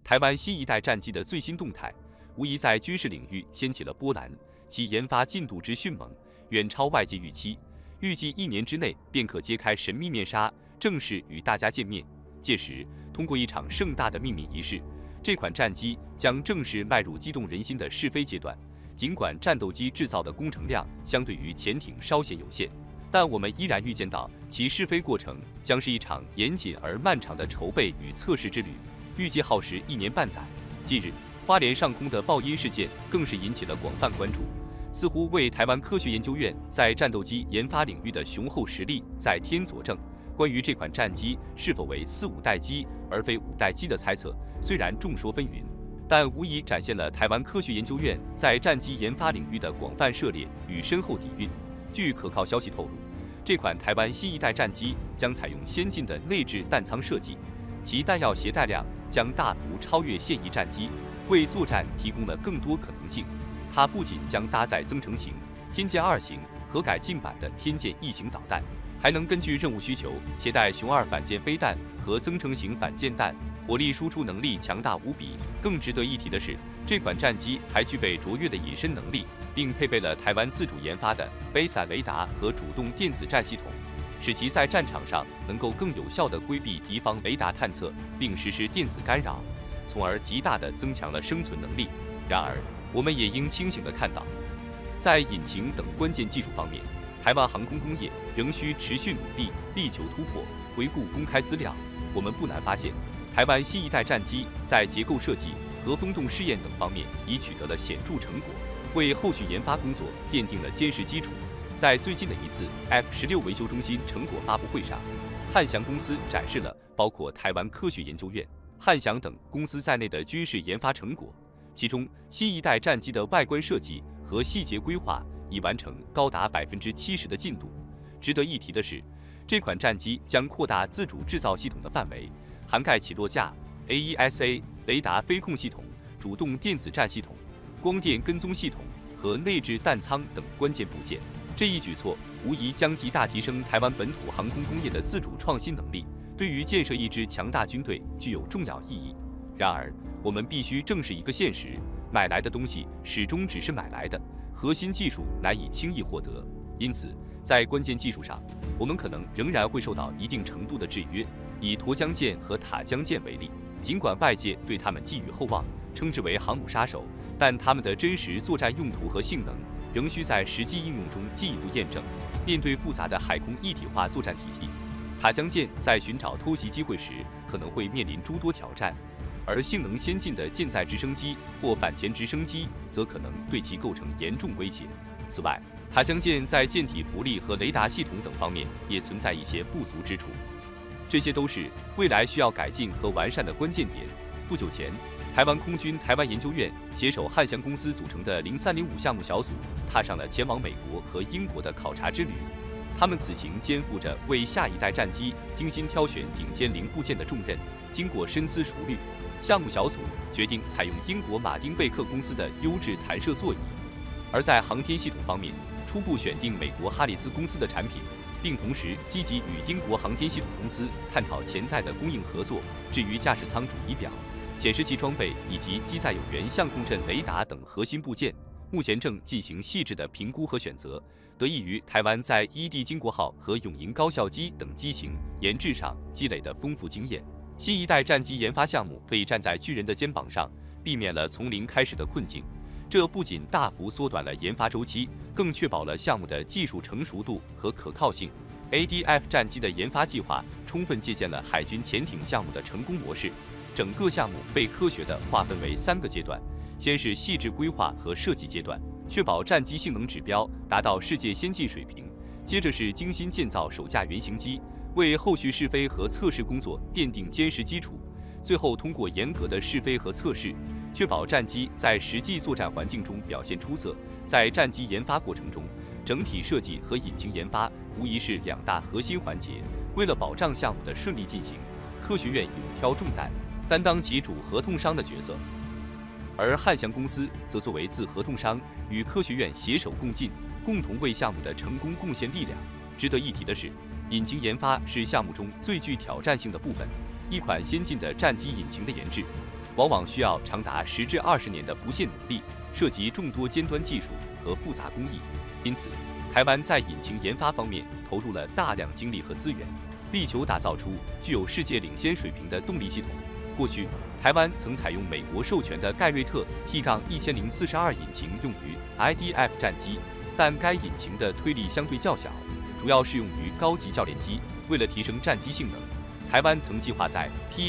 台湾新一代战机的最新动态，无疑在军事领域掀起了波澜，其研发进度之迅猛，远超外界预期，预计1年之内便可揭开神秘面纱，正式与大家见面。届时，通过一场盛大的命名仪式，这款战机将正式迈入激动人心的试飞阶段。尽管战斗机制造的工程量相对于潜艇稍显有限，但我们依然预见到其试飞过程将是一场严谨而漫长的筹备与测试之旅，预计耗时1年半载。近日，花莲上空的爆音事件更是引起了广泛关注，似乎为台湾科学研究院在战斗机研发领域的雄厚实力再添佐证。关于这款战机是否为4、5代机而非5代机的猜测，虽然众说纷纭，但无疑展现了台湾科学研究院在战机研发领域的广泛涉猎与深厚底蕴。据可靠消息透露，这款台湾新一代战机将采用先进的内置弹舱设计，其弹药携带量将大幅超越现役战机，为作战提供了更多可能性。它不仅将搭载增程型、天剑2型和改进版的天剑1型导弹，还能根据任务需求携带熊2反舰飞弹和增程型反舰弹，火力输出能力强大无比。更值得一提的是，这款战机还具备卓越的隐身能力，并配备了台湾自主研发的北伞雷达和主动电子战系统，使其在战场上能够更有效地规避敌方雷达探测，并实施电子干扰，从而极大地增强了生存能力。然而，我们也应清醒地看到，在引擎等关键技术方面，台湾航空工业仍需持续努力，力求突破。回顾公开资料，我们不难发现，台湾新一代战机在结构设计和风洞试验等方面已取得了显著成果，为后续研发工作奠定了坚实基础。在最近的一次 F-16维修中心成果发布会上，汉翔公司展示了包括台湾科学研究院、汉翔等公司在内的军事研发成果，其中新一代战机的外观设计和细节规划已完成高达70%的进度。值得一提的是，这款战机将扩大自主制造系统的范围，涵盖起落架、AESA、雷达飞控系统、主动电子战系统、光电跟踪系统和内置弹舱等关键部件。这一举措无疑将极大提升台湾本土航空工业的自主创新能力，对于建设一支强大军队具有重要意义。然而，我们必须正视一个现实：买来的东西始终只是买来的，核心技术难以轻易获得。因此，在关键技术上，我们可能仍然会受到一定程度的制约。以沱江舰和塔江舰为例，尽管外界对他们寄予厚望，称之为航母杀手，但他们的真实作战用途和性能仍需在实际应用中进一步验证。面对复杂的海空一体化作战体系，塔江舰在寻找偷袭机会时可能会面临诸多挑战，而性能先进的舰载直升机或反潜直升机则可能对其构成严重威胁。此外，塔江舰在舰体浮力和雷达系统等方面也存在一些不足之处，这些都是未来需要改进和完善的关键点。不久前，台湾空军台湾研究院携手汉翔公司组成的0305项目小组踏上了前往美国和英国的考察之旅。他们此行肩负着为下一代战机精心挑选顶尖零部件的重任。经过深思熟虑，项目小组决定采用英国马丁贝克公司的优质弹射座椅。而在航天系统方面，初步选定美国哈里斯公司的产品，并同时积极与英国航天系统公司探讨潜在的供应合作。至于驾驶舱主仪表、显示器装备以及机载有源相控阵雷达等核心部件，目前正进行细致的评估和选择。得益于台湾在ED经国号和永营高效机等机型研制上积累的丰富经验，新一代战机研发项目可以站在巨人的肩膀上，避免了从零开始的困境。这不仅大幅缩短了研发周期，更确保了项目的技术成熟度和可靠性。ADF 战机的研发计划充分借鉴了海军潜艇项目的成功模式，整个项目被科学地划分为3个阶段，先是细致规划和设计阶段，确保战机性能指标达到世界先进水平；接着是精心建造首架原型机，为后续试飞和测试工作奠定坚实基础；最后通过严格的试飞和测试，确保战机在实际作战环境中表现出色。在战机研发过程中，整体设计和引擎研发无疑是2大核心环节。为了保障项目的顺利进行，科学院勇挑重担，担当起主合同商的角色，而汉翔公司则作为自合同商，与科学院携手共进，共同为项目的成功贡献力量。值得一提的是，引擎研发是项目中最具挑战性的部分。一款先进的战机引擎的研制， 往往需要长达10至20年的不懈努力，涉及众多尖端技术和复杂工艺。因此，台湾在引擎研发方面投入了大量精力和资源，力求打造出具有世界领先水平的动力系统。过去，台湾曾采用美国授权的盖瑞特 T-1042引擎用于 IDF 战机，但该引擎的推力相对较小，主要适用于高级教练机。为了提升战机性能，台湾曾计划在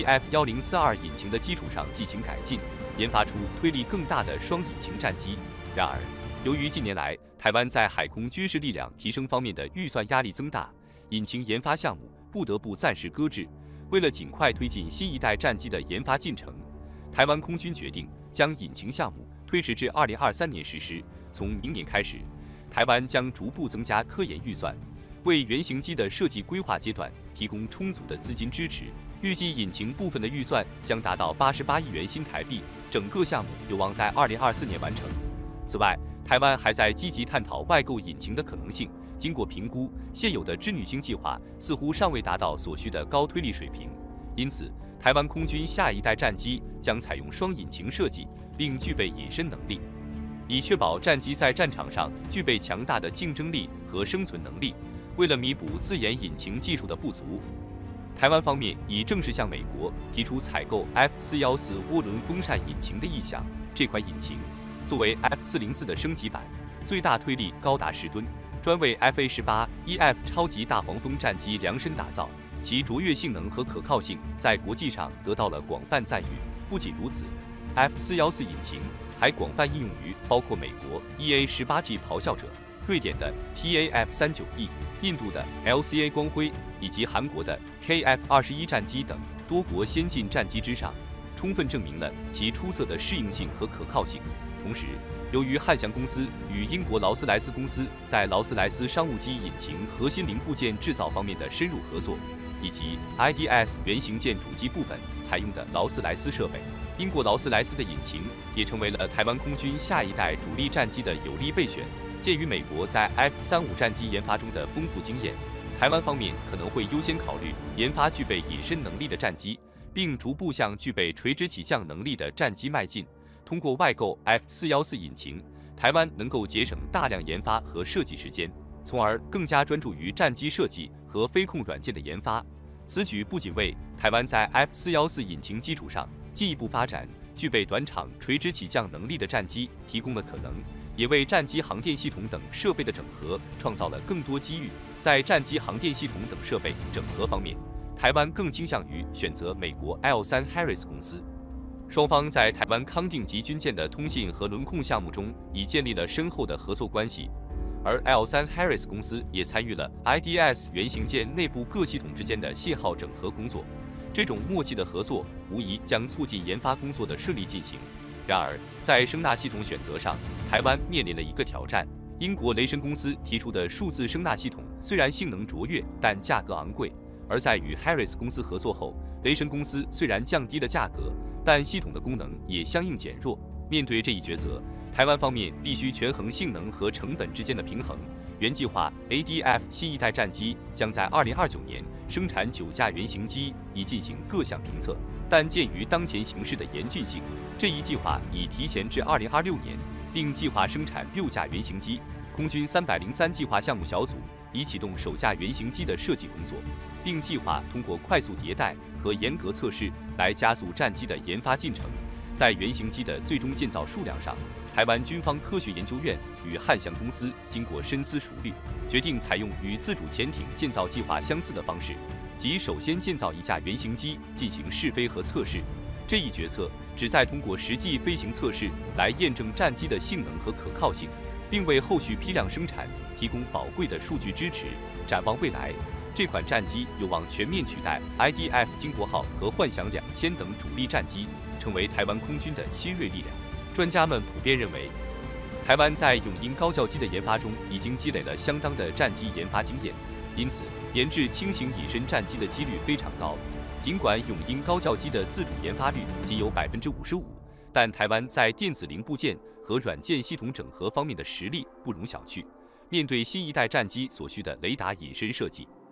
PF-1042引擎的基础上进行改进，研发出推力更大的双引擎战机。然而，由于近年来台湾在海空军事力量提升方面的预算压力增大，引擎研发项目不得不暂时搁置。为了尽快推进新一代战机的研发进程，台湾空军决定将引擎项目推迟至2023年实施。从明年开始，台湾将逐步增加科研预算，为原型机的设计规划阶段提供充足的资金支持。预计引擎部分的预算将达到88亿元新台币，整个项目有望在2024年完成。此外，台湾还在积极探讨外购引擎的可能性。经过评估，现有的织女星计划似乎尚未达到所需的高推力水平，因此，台湾空军下一代战机将采用双引擎设计，并具备隐身能力，以确保战机在战场上具备强大的竞争力和生存能力。为了弥补自研引擎技术的不足，台湾方面已正式向美国提出采购 F414涡轮风扇引擎的意向。这款引擎作为 F404的升级版，最大推力高达10吨。专为 FA-18E/F 超级大黄蜂战机量身打造，其卓越性能和可靠性在国际上得到了广泛赞誉。不仅如此 ，F414引擎还广泛应用于包括美国 EA-18G 咆哮者、瑞典的 TAF-39E、印度的 LCA 光辉以及韩国的 KF-21战机等多国先进战机之上，充分证明了其出色的适应性和可靠性。同时，由于汉翔公司与英国劳斯莱斯公司在劳斯莱斯商务机引擎核心零部件制造方面的深入合作，以及 IDS 原型舰主机部分采用的劳斯莱斯设备，英国劳斯莱斯的引擎也成为了台湾空军下一代主力战机的有力备选。鉴于美国在 F-35战机研发中的丰富经验，台湾方面可能会优先考虑研发具备隐身能力的战机，并逐步向具备垂直起降能力的战机迈进。通过外购 F414引擎，台湾能够节省大量研发和设计时间，从而更加专注于战机设计和飞控软件的研发。此举不仅为台湾在 F414引擎基础上进一步发展具备短场垂直起降能力的战机提供了可能，也为战机航电系统等设备的整合创造了更多机遇。在战机航电系统等设备整合方面，台湾更倾向于选择美国 L3 Harris 公司。双方在台湾康定级军舰的通信和轮控项目中已建立了深厚的合作关系，而 L3 Harris 公司也参与了 IDS 原型舰内部各系统之间的信号整合工作。这种默契的合作无疑将促进研发工作的顺利进行。然而，在声纳系统选择上，台湾面临了一个挑战。英国雷神公司提出的数字声纳系统虽然性能卓越，但价格昂贵。而在与 Harris 公司合作后，雷神公司虽然降低了价格，但系统的功能也相应减弱。面对这一抉择，台湾方面必须权衡性能和成本之间的平衡。原计划 ADF 新一代战机将在2029年生产9架原型机，以进行各项评测。但鉴于当前形势的严峻性，这一计划已提前至2026年，并计划生产6架原型机。空军303计划项目小组已启动首架原型机的设计工作，并计划通过快速迭代和严格测试来加速战机的研发进程。在原型机的最终建造数量上，台湾军方科学研究院与汉翔公司经过深思熟虑，决定采用与自主潜艇建造计划相似的方式，即首先建造1架原型机进行试飞和测试。这一决策旨在通过实际飞行测试来验证战机的性能和可靠性，并为后续批量生产提供宝贵的数据支持。展望未来，这款战机有望全面取代 IDF 经国号和幻想2000等主力战机，成为台湾空军的新锐力量。专家们普遍认为，台湾在永鹰高教机的研发中已经积累了相当的战机研发经验，因此研制轻型隐身战机的几率非常高。尽管永鹰高教机的自主研发率仅有55%，但台湾在电子零部件和软件系统整合方面的实力不容小觑。面对新一代战机所需的雷达隐身设计，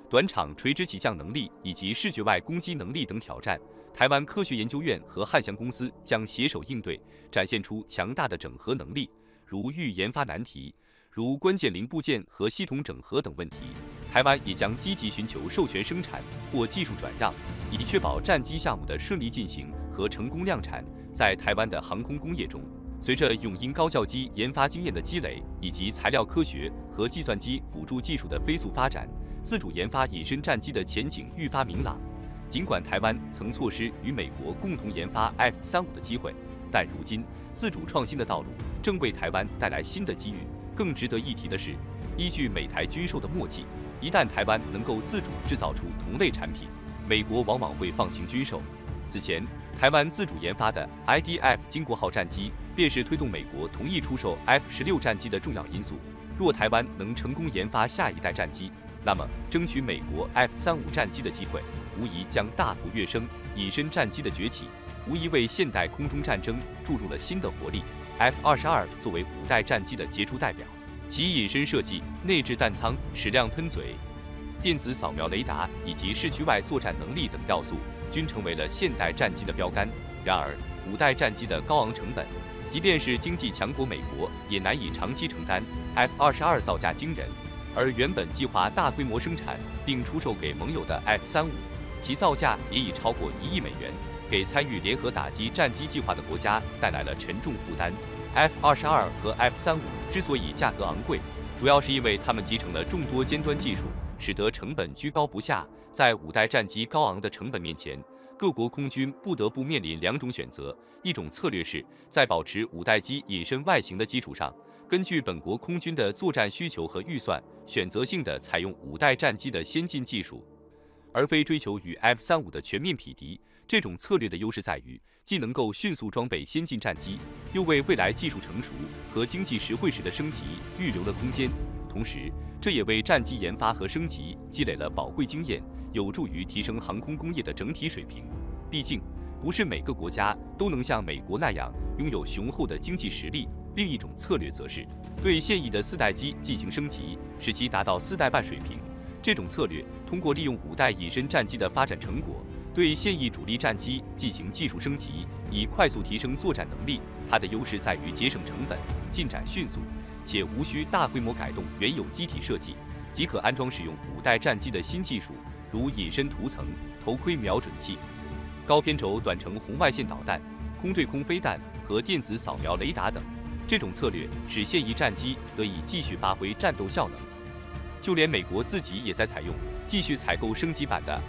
短场垂直起降能力以及视觉外攻击能力等挑战，台湾科学研究院和汉翔公司将携手应对，展现出强大的整合能力。如遇研发难题，如关键零部件和系统整合等问题，台湾也将积极寻求授权生产或技术转让，以确保战机项目的顺利进行和成功量产。在台湾的航空工业中，随着永鹰高教机研发经验的积累，以及材料科学和计算机辅助技术的飞速发展，自主研发隐身战机的前景愈发明朗。尽管台湾曾错失与美国共同研发 F-35的机会，但如今自主创新的道路正为台湾带来新的机遇。更值得一提的是，依据美台军售的默契，一旦台湾能够自主制造出同类产品，美国往往会放行军售。此前，台湾自主研发的 IDF 经国号战机便是推动美国同意出售 F-16战机的重要因素。若台湾能成功研发下一代战机，那么争取美国 F-35战机的机会无疑将大幅跃升。隐身战机的崛起，无疑为现代空中战争注入了新的活力。F-22作为5代战机的杰出代表，其隐身设计、内置弹舱、矢量喷嘴、电子扫描雷达以及视区外作战能力等要素，均成为了现代战机的标杆。然而，5代战机的高昂成本，即便是经济强国美国也难以长期承担。F-22造价惊人，而原本计划大规模生产并出售给盟友的 F-35，其造价也已超过1亿美元，给参与联合打击战机计划的国家带来了沉重负担。F-22和 F-35之所以价格昂贵，主要是因为它们集成了众多尖端技术，使得成本居高不下。在5代战机高昂的成本面前，各国空军不得不面临2种选择：一种策略是在保持5代机隐身外形的基础上，根据本国空军的作战需求和预算，选择性的采用5代战机的先进技术，而非追求与 F-35的全面匹敌。这种策略的优势在于，既能够迅速装备先进战机，又为未来技术成熟和经济实惠时的升级预留了空间。同时，这也为战机研发和升级积累了宝贵经验，有助于提升航空工业的整体水平。毕竟，不是每个国家都能像美国那样拥有雄厚的经济实力。另一种策略则是对现役的4代机进行升级，使其达到4代半水平。这种策略通过利用5代隐身战机的发展成果，对现役主力战机进行技术升级，以快速提升作战能力。它的优势在于节省成本、进展迅速，且无需大规模改动原有机体设计，即可安装使用5代战机的新技术，如隐身涂层、头盔瞄准器、高偏轴短程红外线导弹、空对空飞弹和电子扫描雷达等。这种策略使现役战机得以继续发挥战斗效能。就连美国自己也在采用继续采购升级版的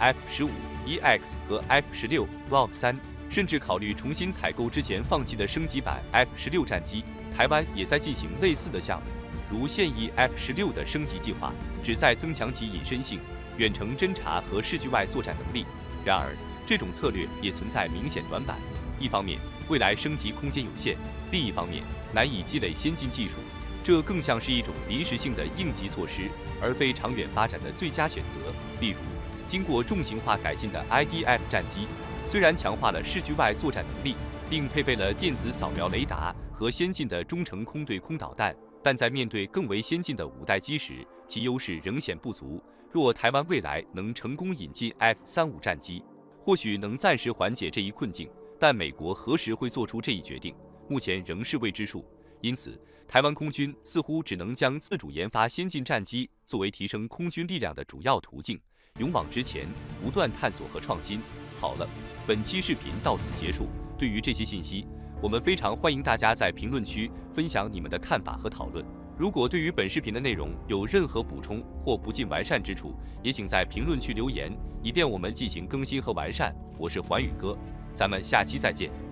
F-15EX 和 F-16 Block 3，甚至考虑重新采购之前放弃的升级版 F-16战机。台湾也在进行类似的项目，如现役 F-16的升级计划，旨在增强其隐身性、远程侦察和视距外作战能力。然而，这种策略也存在明显短板。一方面，未来升级空间有限；另一方面，难以积累先进技术。这更像是一种临时性的应急措施，而非长远发展的最佳选择。例如，经过重型化改进的 IDF 战机，虽然强化了视距外作战能力，并配备了电子扫描雷达和先进的中程空对空导弹，但在面对更为先进的5代机时，其优势仍显不足。若台湾未来能成功引进 F-35战机，或许能暂时缓解这一困境，但美国何时会做出这一决定，目前仍是未知数。因此，台湾空军似乎只能将自主研发先进战机作为提升空军力量的主要途径，勇往直前，不断探索和创新。好了，本期视频到此结束。对于这些信息，我们非常欢迎大家在评论区分享你们的看法和讨论。如果对于本视频的内容有任何补充或不尽完善之处，也请在评论区留言，以便我们进行更新和完善。我是寰宇哥，咱们下期再见。